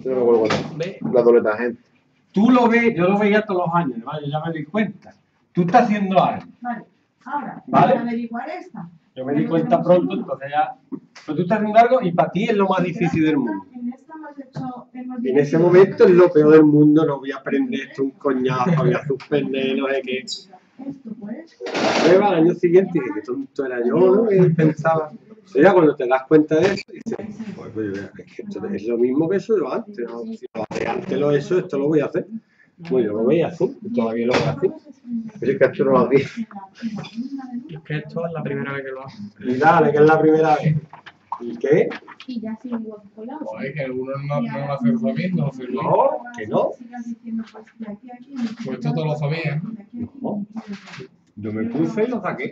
Yo no vuelvo a ver la doble tangente. Tú lo ves, yo lo veía todos los años, ¿vale? Ya me di cuenta. Tú estás haciendo algo. Vale, ahora, ¿Vale? para averiguar esta. Yo me di cuenta pronto, entonces ya... Pero tú estás haciendo algo y para ti es lo más difícil del mundo. En esta hemos hecho... Y en ese momento es lo peor del mundo, no voy a aprender esto un coñazo, voy a suspender, no sé qué. Esto pues... Prueba al año siguiente y dije, qué tonto era yo, ¿no? Y pensaba... Era cuando te das cuenta de eso y dices, pues, es que esto es lo mismo que eso de antes, ¿no? Si lo hacía antes lo he hecho, esto lo voy a hacer. Pues yo lo veía así, y todavía lo veo así. Pero es que esto no lo hacía. Es que esto es la primera vez que lo hago. Y dale, que es la primera vez. ¿Y qué? Y ya sin huevo colado. Oye, que algunos no lo hacen sabiendo, No, que no. Pues esto te lo sabías. No. Yo me puse y lo saqué.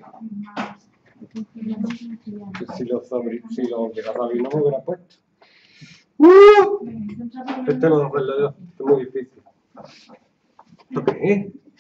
Si lo hubiera sabido no me hubiera puesto. Este no lo hacerlo yo, esto es muy difícil. ¿Esto qué es?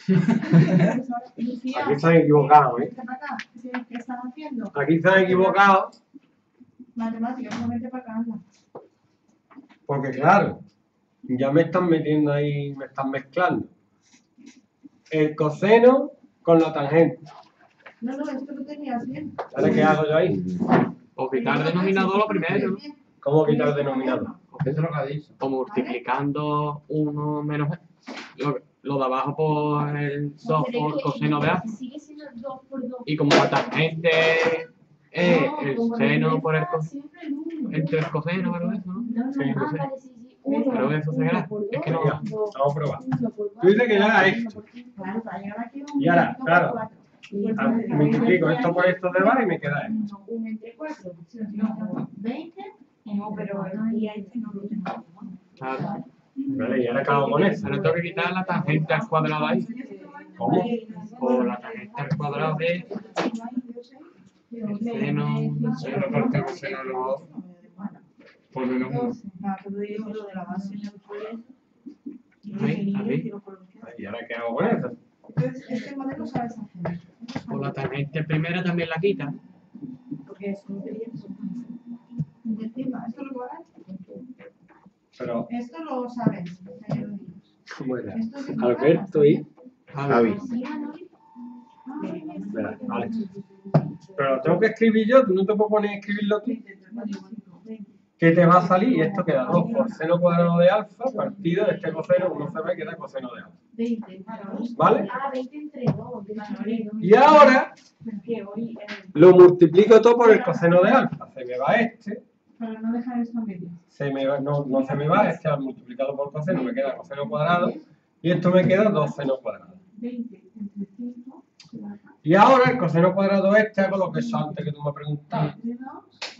Aquí se han equivocado, ¿eh? ¿Qué están haciendo? Aquí se han equivocado Matemáticas, no vete para acá, anda. porque, claro, ya me están metiendo ahí, me están mezclando el coseno con la tangente. No, esto lo tenías bien. ¿Ahora qué hago yo ahí? O quitar el denominador lo primero, ¿no? ¿Cómo quitar el denominador? Eso es lo que ha dicho. O multiplicando 1 menos lo de abajo por el 2 por coseno de A. Sigue siendo 2 por 2. Y como la tangente es el seno por el coseno, entre el coseno, ¿verdad? ¿No? Sí, no sé. Pero eso se verá. Es que no. Vamos a probar. Tú dices que yo haga esto. Claro, para llegar aquí Y ahora, claro, multiplico esto por esto de bar y me queda esto. 1 entre 4. No, 20. No, pero ahí este no lo tengo. Claro. Vale, y ahora acabo con eso. Ahora tengo que quitar la tangente al cuadrado ahí. ¿Cómo? O la tangente al cuadrado de el seno. Si una parte de coseno elevado por menos 1. Ahí. ¿Y ahora qué hago con eso? Entonces, este modelo sabes hacer. O la tangente primera también la quita. Porque es un encima, esto lo hagas. Pero, Esto lo sabes. ¿cómo era? Esto es Alberto y Javi. Espera, vale. Pero lo tengo que escribir yo, tú no te puedes poner a escribirlo tú. ¿Qué te va a salir? Y esto queda 2 por seno cuadrado de alfa partido de este coseno, uno se ve que queda coseno de alfa. 20. ¿Vale? Ah, 20 entre 2. Y ahora lo multiplico todo por el coseno de alfa. Se me va este, Para no dejar esto en medio. no se me va, este al multiplicado por coseno me queda coseno cuadrado. Y esto me queda 2 seno cuadrado. 20 entre 5. Y ahora el coseno cuadrado este hago lo que es antes que tú me preguntabas. Entre 2.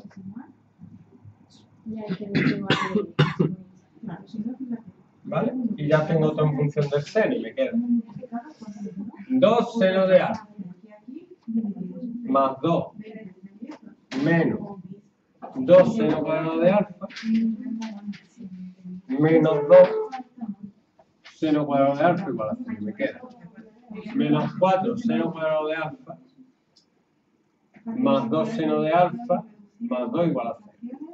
Ya hay que ver Claro, si no, fíjate. ¿Vale? Y ya tengo todo en función del seno y me queda 2 seno de alfa más 2 menos 2 seno cuadrado de alfa menos 2 seno cuadrado de alfa igual a 0, me queda menos 4 seno cuadrado de alfa más 2 seno de alfa más 2 igual a 0.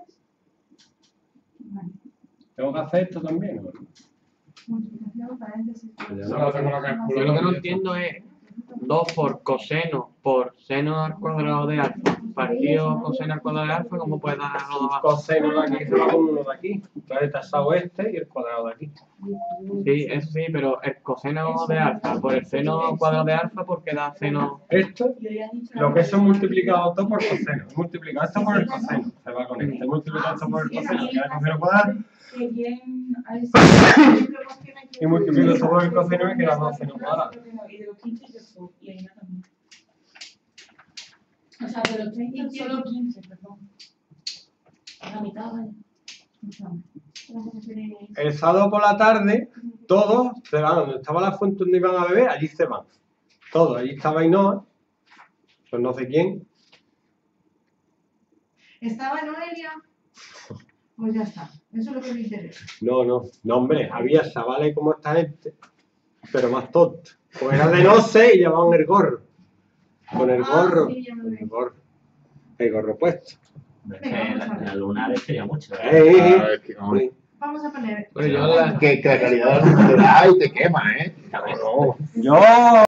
¿Tengo que hacer esto también o no? Multiplicación, paréntesis. Eso lo hacemos la Yo lo que no calculadora. entiendo es 2 por coseno por seno al cuadrado de alfa partido coseno al cuadrado de alfa, ¿cómo puede dar lo de abajo? Coseno de aquí se va con uno de aquí. Entonces tasado este y el cuadrado de aquí. Sí, eso sí, pero el coseno de alfa por el seno cuadrado de alfa porque da seno. Esto, lo que eso es multiplicado todo por coseno. Multiplicado esto por el coseno. Se va con este. Multiplicado esto por el coseno. Queda coseno cuadrado. Y multiplico esto por el coseno y queda 2 seno cuadrado. O sea, de los 30 solo 15, perdón. La mitad, ¿vale? El sábado por la tarde, todos se van. Donde estaba la fuente donde iban a beber, allí se van. Todos. Allí estaba Ainhoa. Pues no sé quién. ¿Estaba Noelia? Pues ya está. Eso es lo que me interesa. No, hombre, había chavales como esta gente, pero más tontos. Pues era de no sé y llevaban el gorro. Con el gorro. Sí, ya me veo. El gorro puesto. La lunar sería mucho. Claro, es que, Vamos a poner. Pero yo la... Que la calidad de la te quema, ¿eh? No. Yo